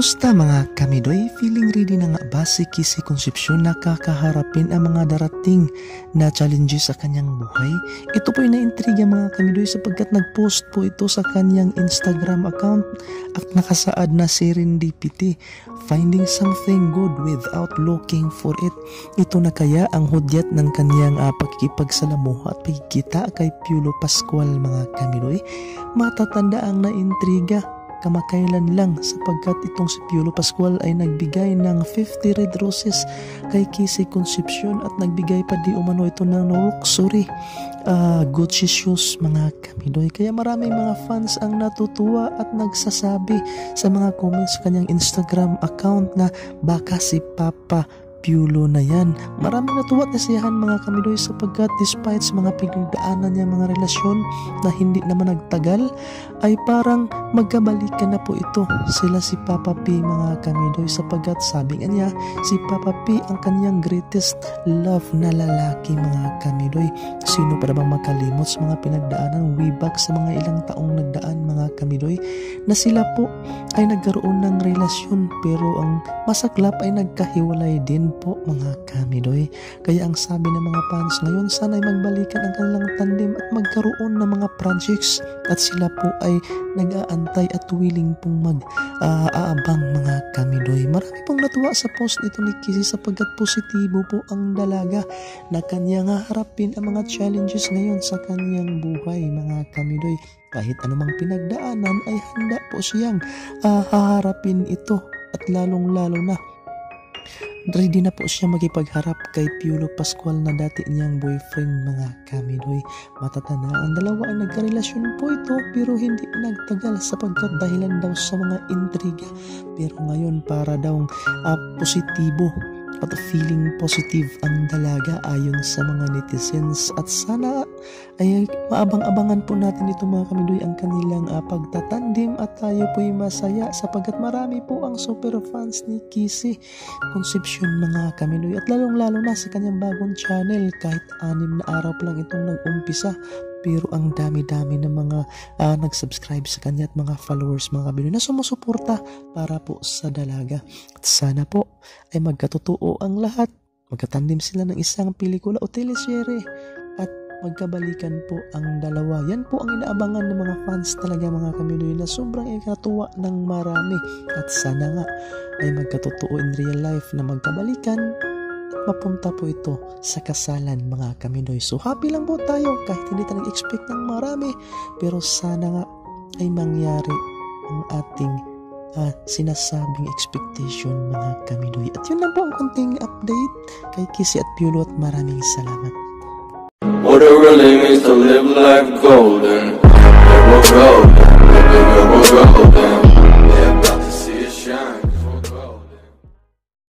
Kumusta mga kamidoy? Feeling ready na nga ba si Kissy Concepcion na kakaharapin ang mga darating na challenges sa kanyang buhay? Ito po ay naintriga mga kamidoy sapagkat nagpost po ito sa kanyang Instagram account at nakasaad na serendipity, finding something good without looking for it. Ito na kaya ang hudyat ng kanyang pagkikipagsalamuha at pagkikita kay Piolo Pascual mga kamidoy? Matatanda ang naintriga kamakailan lang sapagkat itong si Piolo Pascual ay nagbigay ng 50 red roses kay Kissy Concepcion at nagbigay pa di umano ito ng luxury Gucci shoes mga kamidoy. Kaya maraming mga fans ang natutuwa at nagsasabi sa mga comments sa kanyang Instagram account na baka si Papa Piolo na yan. Maraming natuwa at nasiyahan mga kamidoy sapagkat despite sa mga pinagdaanan niya mga relasyon na hindi naman nagtagal ay parang magkabalikan na po ito sila si Papa P mga kamidoy sapagkat sabi niya si Papa P ang kanyang greatest love na lalaki mga kamidoy. Sino pa bang makalimot sa mga pinagdaanan way back sa mga ilang taong nagdaan mga kamidoy na sila po ay nagkaroon ng relasyon pero ang masaklap ay nagkahiwalay din po mga kamidoy. Kaya ang sabi ng mga fans ngayon sana'y magbalikan ang kanilang tandem at magkaroon ng mga projects at sila po ay nag-aantay at willing pong mag-aabang mga kamidoy. Marami pong natuwa sa post ito ni Kissy sapagkat positibo po ang dalaga na kanyang harapin ang mga challenges ngayon sa kanyang buhay mga kamidoy. Kahit anumang pinagdaanan ay handa po siyang haharapin ito at lalong-lalo na ready na po siya magipagharap kay Piolo Pascual na dati niyang boyfriend mga kamidoy. Matatanda ang dalawa ay nagkarelasyon po ito pero hindi nagtagal sapagkat dahilan daw sa mga intriga. Pero ngayon para daw positibo at feeling positive ang dalaga ayon sa mga netizens at sana ay maabang-abangan po natin ito mga kamidoy ang kanilang pagtatandim at tayo po'y masaya sapagkat marami po ang super fans ni Kissy Concepcion mga kamidoy at lalong-lalo na sa kanyang bagong channel kahit 6 na araw pa lang itong nag-umpisa pero ang dami-dami ng mga nag-subscribe sa kanya at mga followers mga kamidoy na sumusuporta para po sa dalaga at sana po ay magkatotoo ang lahat, magkatandim sila ng isang pelikula o teleserye at magkabalikan po ang dalawa. Yan po ang inaabangan ng mga fans talaga mga kamidoy na sobrang ikatuwa ng marami at sana nga ay magkatotoo in real life na magkabalikan at mapunta po ito sa kasalan mga kamidoy. So happy lang po tayo kahit hindi tayo nag-expect ng marami pero sana nga ay mangyari ang ating sinasabing expectation mga kamidoy. At yun lang po ang konting update kay Kissy at Piolo at maraming salamat. What it really means to live life gold.